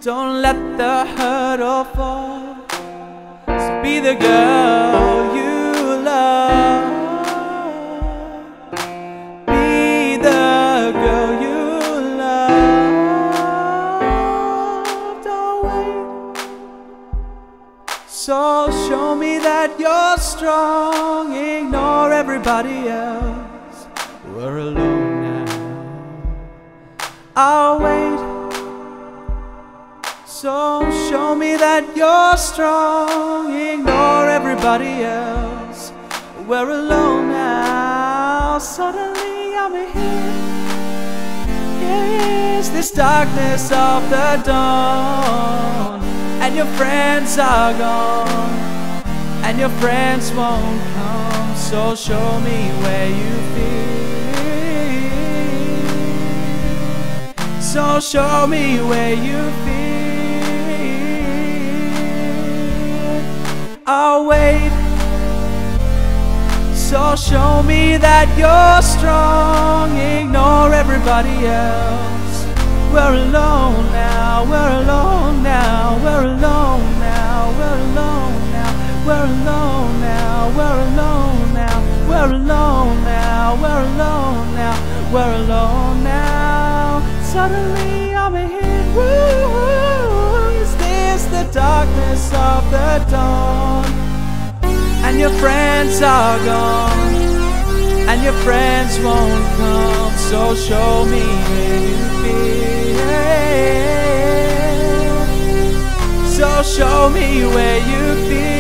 Don't let the hurt or fall. So be the girl you love. Be the girl you love. Don't wait. So show me that you're strong. Ignore everybody else. We're alone now. I'll wait. So show me that you're strong. Ignore everybody else. We're alone now. Suddenly I'm here. Yes, this darkness of the dawn. And your friends are gone. And your friends won't come. So show me where you've been. So show me where you've been. I'll wait. So show me that you're strong. Ignore everybody else. We're alone now. We're alone now. We're alone now. We're alone now. We're alone now. We're alone now. We're alone now. We're alone now. We're alone now. Suddenly I'm here. Woo, is this the darkness of the dawn? And your friends are gone. And your friends won't come. So show me where you've been. So show me where you've been.